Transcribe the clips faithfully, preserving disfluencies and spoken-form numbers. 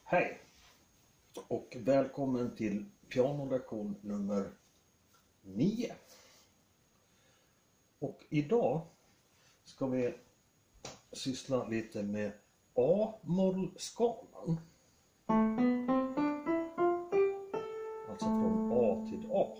Hej och välkommen till pianolektion nummer nio. Och idag ska vi syssla lite med A-mollskalan. Alltså från A till A.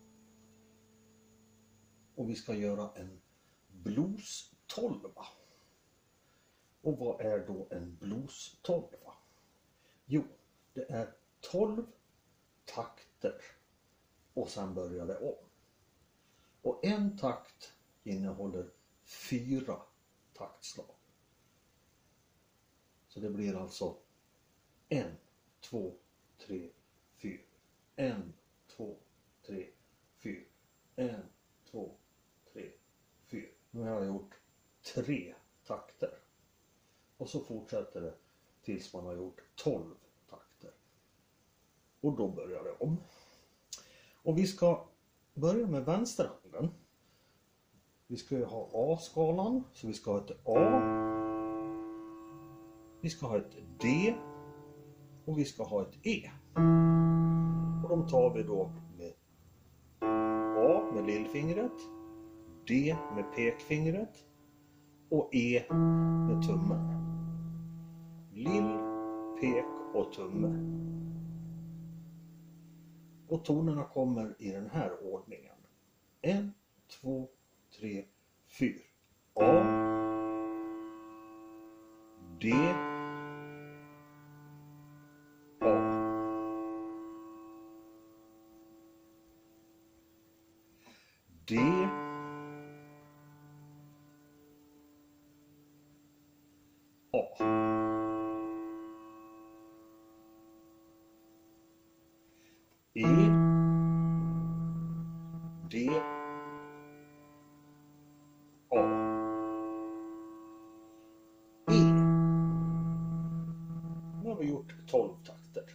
Och vi ska göra en blues-tolva. Och vad är då en blues-tolva? Jo, det är tolv takter och sen börjar det om. Och en takt innehåller fyra taktslag. Så det blir alltså en, två, tre, fyra. En, två, tre, fyra. En, två, tre, fyra. Nu har jag gjort tre takter. Och så fortsätter det tills man har gjort tolv takter. Och då börjar det om. Och vi ska börja med vänsterhanden. Vi ska ju ha A-skalan. Så vi ska ha ett A. Vi ska ha ett D. Och vi ska ha ett E. Och de tar vi då med A med lillfingret. D med pekfingret. Och E med tummen. Lill, pek och tumme. Och tonerna kommer i den här ordningen. En, två, tre, fyra. A. D. A. D. A. E, D, A, E. Nu har vi gjort tolv takter.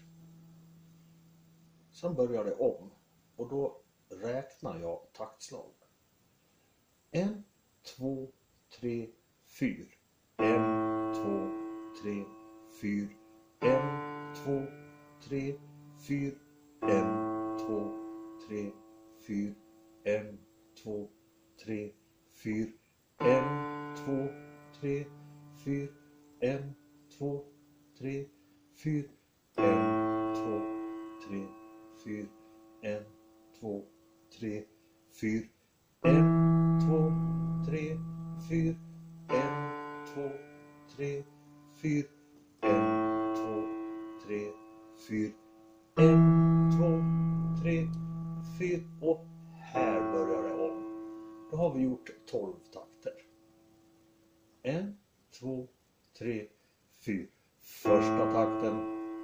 Sen börjar det om och då räknar jag taktslagen. En, två, tre, fyra. En, två, tre, fyra. En, två, tre, fyra. En, två, tre, fyra. En, två, tre, fyra. En, två, tre, fyra. En, två, tre, fyra. En, två, tre, fyra. En, två, tre, fyra. En, två, tre, fyra. En, två, tre, fyra. En, två, tre, fyra. En, två, tre, fyra och här börjar det om. Då har vi gjort tolv takter. En, två, tre, fyra. Första takten.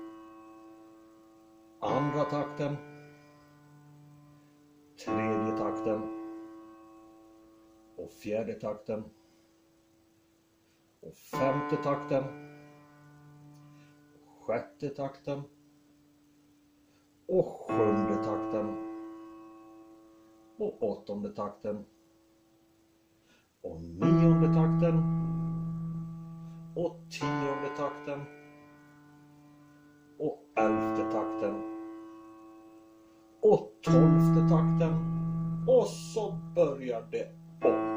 Andra takten. Tredje takten. Och fjärde takten. Och femte takten. Sjätte takten. Och sjunde takten. Och åttonde takten. Och nionde takten. Och tionde takten. Och elfte takten. Och tolfte takten. Och så börjar det om.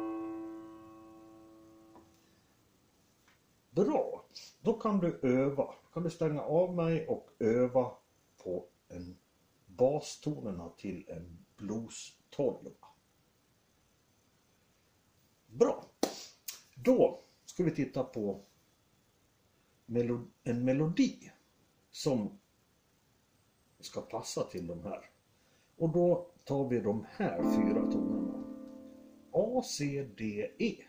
Bra. Då kan du öva. Då kan du stänga av mig och öva på en bastonerna till en blues-tolva. Bra. Då ska vi titta på melo- en melodi som ska passa till de här. Och då tar vi de här fyra tonerna. A, C, D, E.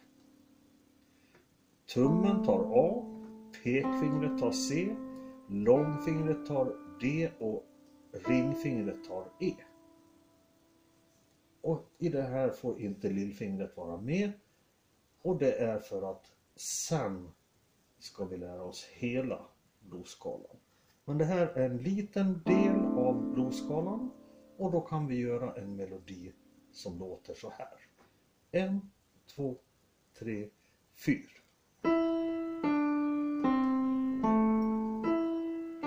Tummen tar A, pekfingret tar C, långfingret tar D och ringfingret tar E. Och i det här får inte lillfingret vara med. Och det är för att sen ska vi lära oss hela bluesskalan. Men det här är en liten del av bluesskalan. Och då kan vi göra en melodi som låter så här. En, två, tre, fyra.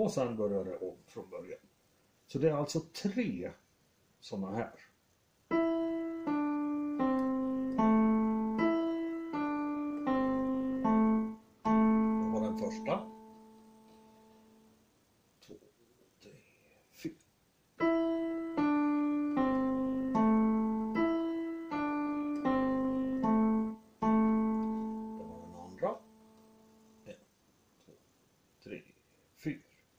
och sen börjar det om från början. Så det är alltså tre sådana här. Det var den första. Två, tre, fyra. Det var den andra. En, två, tre, fyra.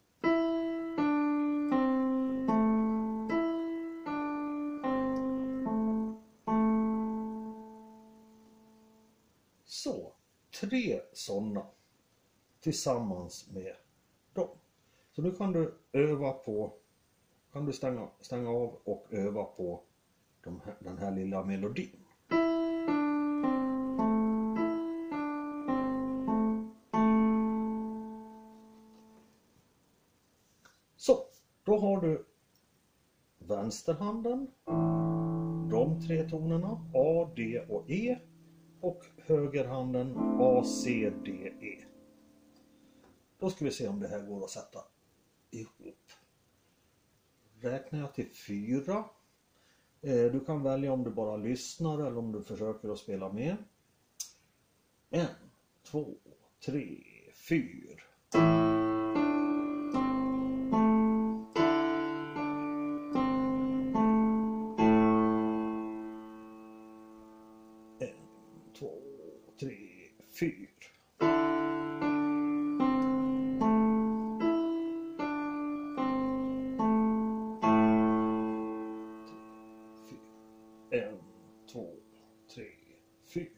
Så, tre sådana tillsammans med dem. Så nu kan du öva på, kan du stänga, stänga av och öva på de här, den här lilla melodin. Så, då har du vänsterhanden, de tre tonerna A, D och E, och högerhanden A, C, D, E. Då ska vi se om det här går att sätta ihop. Räknar jag till fyra. Du kan välja om du bara lyssnar eller om du försöker att spela med. En, två, tre, fyra. Två, tre, fyra. En, två, tre, fyra.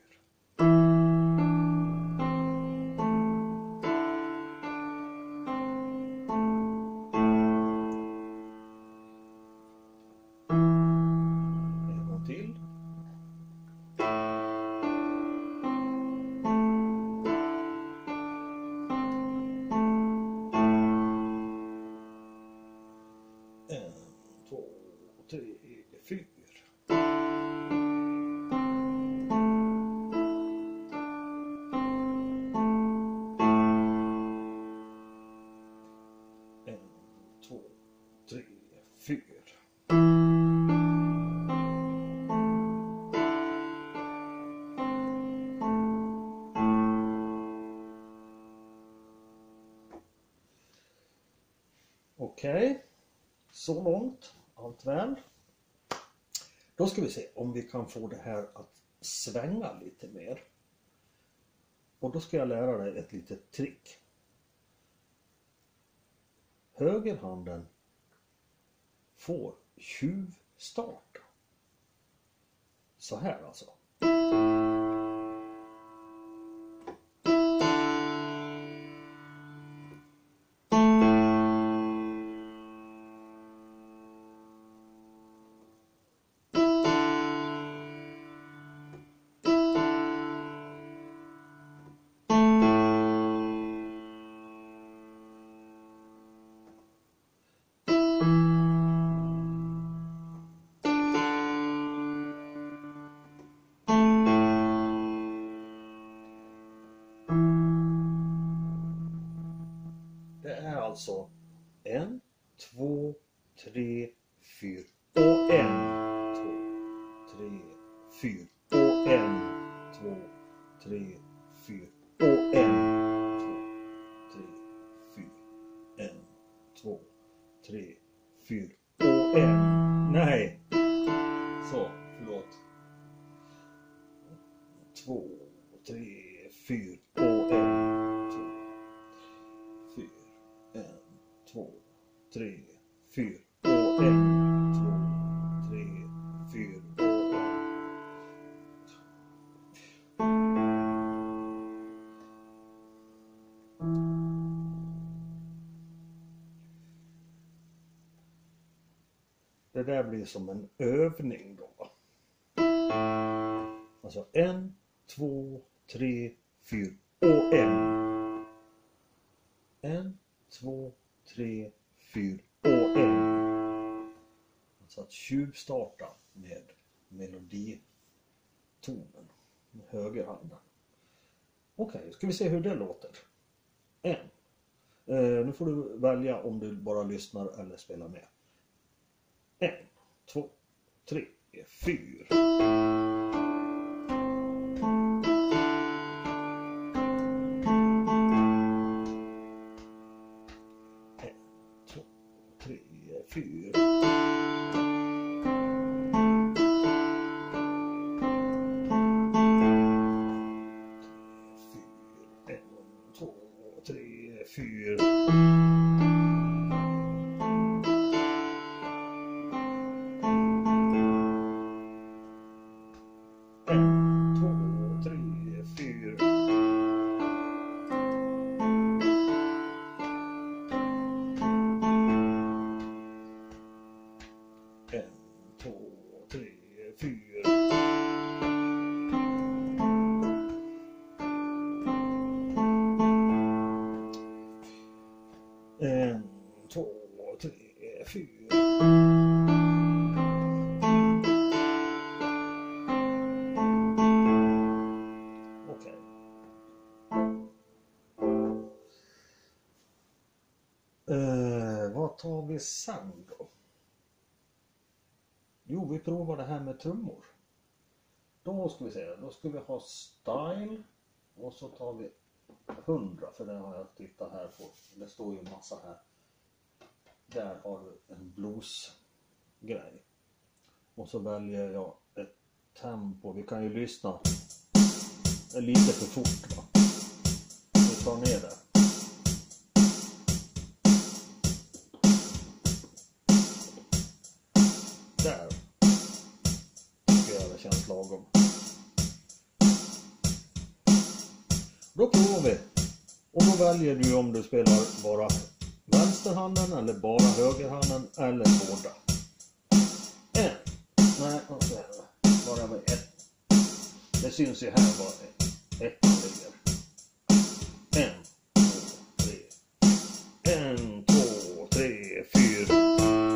En gång till. En, två, tre, fyra. En, två, tre, fyra. Okej. Okay. Så långt, allt väl. Då ska vi se om vi kan få det här att svänga lite mer. Och då ska jag lära dig ett litet trick. Högerhanden får tjuvstarta. Så här alltså. Det är alltså en, två, tre, fyra och en, två, tre, fyra och en, två, tre, fyra och en, två, tre, fyra, en, två, tre, fyra och en. Nej! Så, förlåt. Två, tre, fyra och en, två, fyra. En, två, tre, fyra och en, två, tre, fyra och en. Det där blir som en övning då. Alltså en, två, tre, fyra och en. En, två, tre, fyra och en. Alltså att tjuvstarta med meloditonen med högerhanden. Okej, okay, ska vi se hur det låter. En. Eh, nu får du välja om du bara lyssnar eller spelar med. En, två, tre, fyra. Tre, fyra. En, två, tre, fyra. En, två, tre, fyra. En, två, tre, fyra. En, två, tre, fyra. Okej. Eh, vad tar vi sen då? Jo, vi provar det här med trummor. Då ska vi se, då ska vi ha style och så tar vi hundra, för det har jag tittat här på. Det står ju en massa här. Där har du en bluesgrej. Och så väljer jag ett tempo. Vi kan ju lyssna. Det är lite för fort, va? Vi tar ner det. Där. Tycker jag det känns lagom. Då provar vi. Och då väljer du om du spelar bara vänsterhanden eller bara högerhanden eller båda. En. Nej, bara med ett. Det syns ju här bara ett ligger. En, två, tre. En, två, tre, fyra.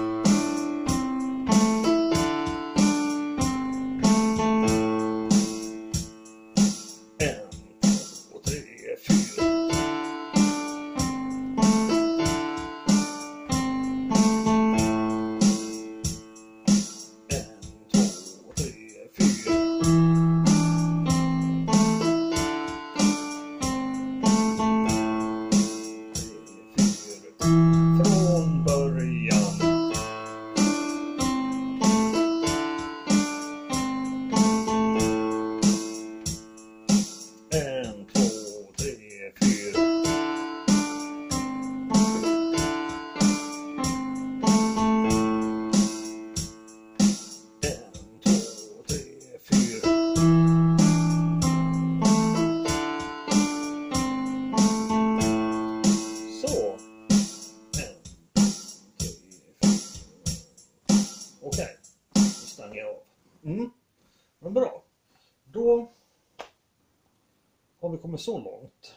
Okej, då stänger jag av. Mm. Men bra. Då har vi kommit så långt.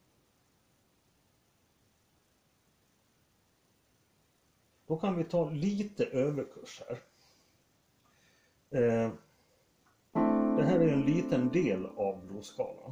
Då kan vi ta lite överkurs här. Eh, det här är en liten del av bluesskalan.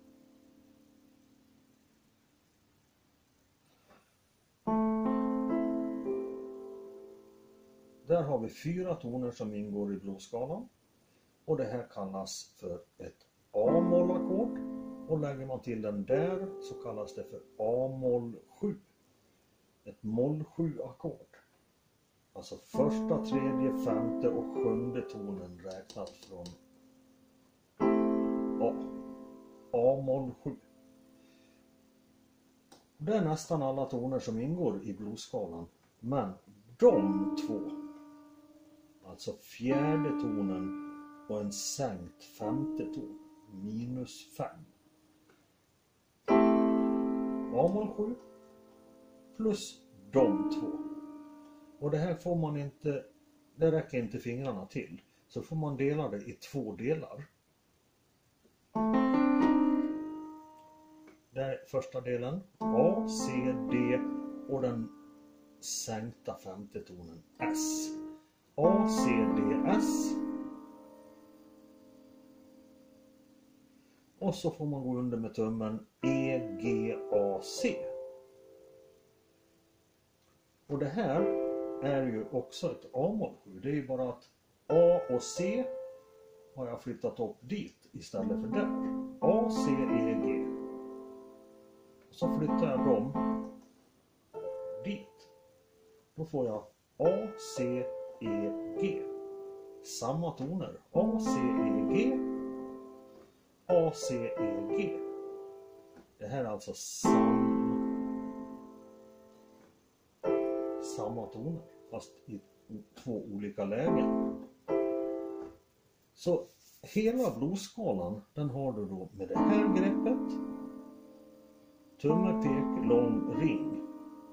Där har vi fyra toner som ingår i bluesskalan. Och det här kallas för ett A-mollackord. Och lägger man till den där så kallas det för A-moll sju. Ett moll sju-ackord. Alltså första, tredje, femte och sjunde tonen räknat från A. A-moll sju. Det är nästan alla toner som ingår i bluesskalan. Men de två, alltså fjärde tonen och en sänkt femte ton, minus fem. A-moll sju plus de två. Och det här får man inte, det räcker inte fingrarna till. Så får man dela det i två delar. Det är första delen, A, C, D och den sänkta femte tonen S. A, C, D, S. Och så får man gå under med tummen E, G, A, C. Och det här är ju också ett A-moll sju. Det är ju bara att A och C har jag flyttat upp dit istället för där. A, C, E, G. Och så flyttar jag dem dit. Då får jag A, C, E, G. Samma toner. A, C, E, G. A, C, E, G. Det här är alltså sam... samma toner. Fast i två olika lägen. Så hela bluesskalan, den har du då med det här greppet. Tumme, pek, lång, ring.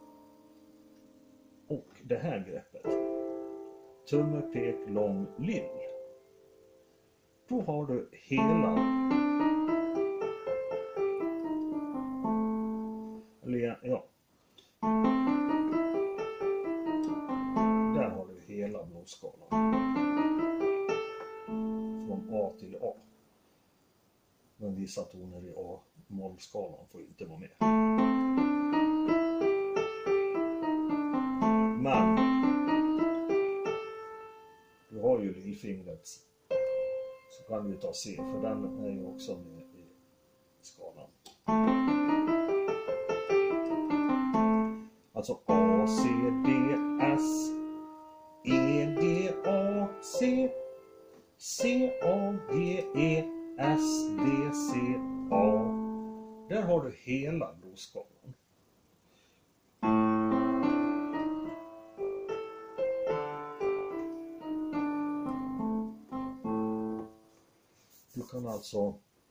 Och det här greppet. Tumme, pek, lång, lill. Då har du hela. Eller ja. Där har du hela bluesskalan. Från A till A. Men vissa toner i A-mollskalan får inte vara med. Men du har ju lillfingret, så kan du ta C, för den är ju också med i skalan. Alltså A, C, D, S, E, G, A, C, C, A, G, E, S, D, C, A. Där har du hela bluesskalan. Du kan alltså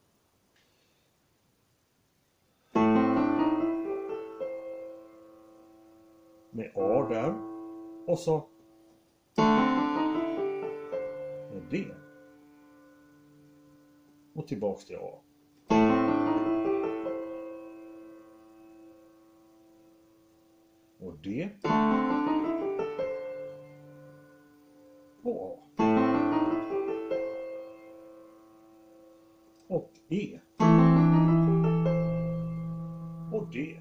med A där och så med D och tillbaks till A. Och D och A. Och E och D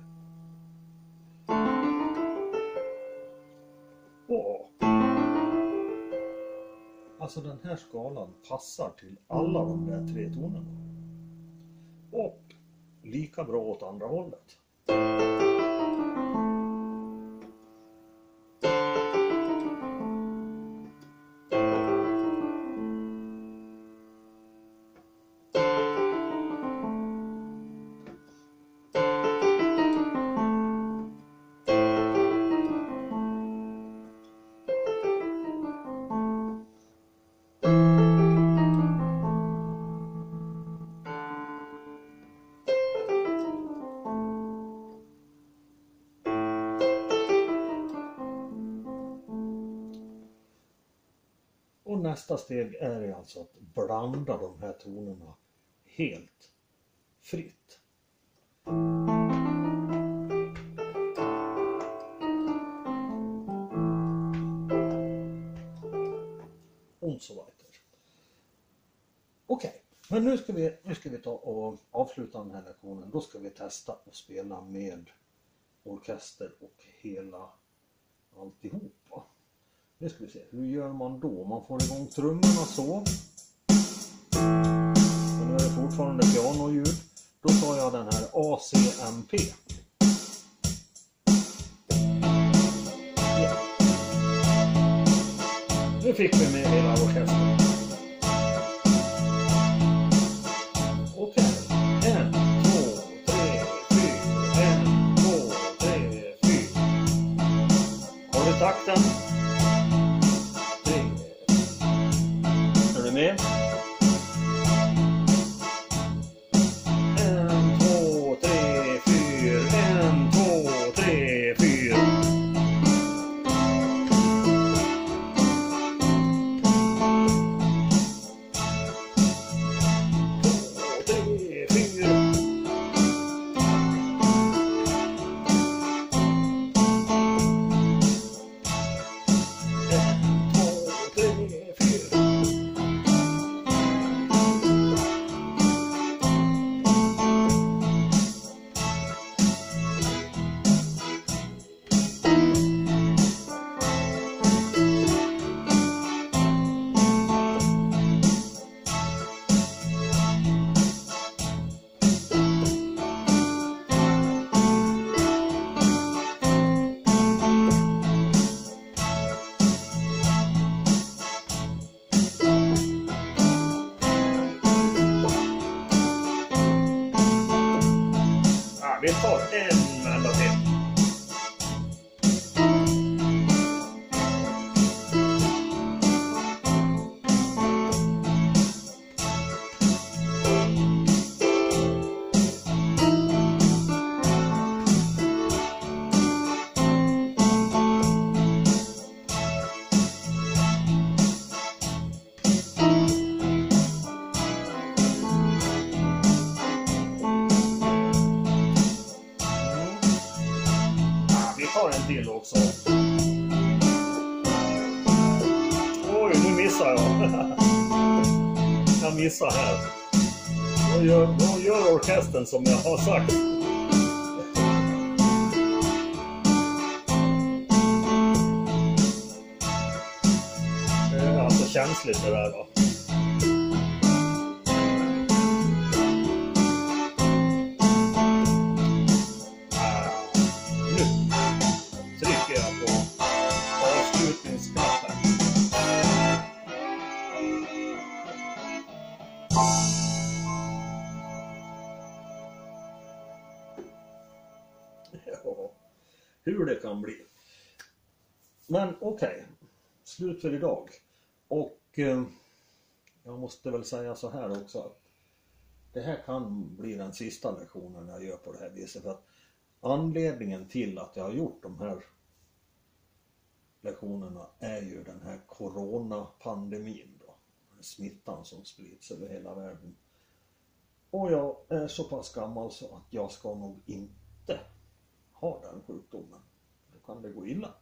och A. Alltså den här skalan passar till alla de där tre tonerna. Och lika bra åt andra hållet. Och nästa steg är alltså att blanda de här tonerna helt fritt. Och så vidare. Okej, men nu ska vi, nu ska vi ta och avsluta den här lektionen. Då ska vi testa att spela med orkester och hela alltihopa. Nu ska vi se, hur gör man då? Man får igång trummorna så. Och nu är det fortfarande pianoljud. Då tar jag den här A C M P. Ja. Nu fick vi med hela orkestern. Okej. En, två, tre, fyra. En, två, tre, fyra. Har du takten? Med. En, två, tre, fyra. En, två, tre, fyra. Vi tar en enda till. En till också. Oj, nu missar jag. Jag missar här. Då gör, då gör orkestern som jag har sagt. Det är alltså känsligt det där då. Ja, hur det kan bli. Men okej, okay. Slut för idag. Och eh, jag måste väl säga så här också, att det här kan bli den sista lektionen jag gör på det här viset. För att anledningen till att jag har gjort de här lektionerna är ju den här coronapandemin då. Smittan som sprids över hela världen. Och jag är så pass gammal så att jag ska nog inte ha den sjukdomen. Då kan det gå illa.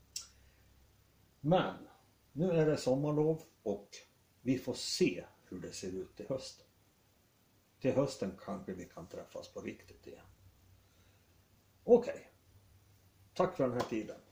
Men nu är det sommarlov och vi får se hur det ser ut till hösten. Till hösten kanske vi kan träffas på riktigt igen. Okej. Okay. Tack för den här tiden.